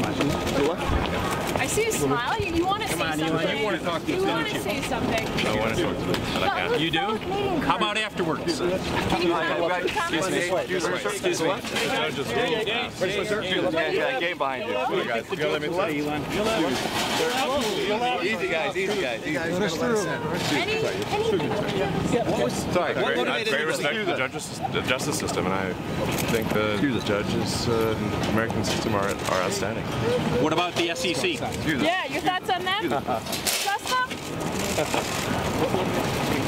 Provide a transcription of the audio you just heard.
I see you smile. You want to say something. You want to talk to us, You want to say something. I want to talk to them, but I can't. You do? How about afterwards? Can you Excuse me. Excuse me. Game behind you. Easy guys, easy guys. Sorry. Great respect for the justice system, and I think the judges in the American system are outstanding. What about the SEC? Yeah, your thoughts on them? Trust them?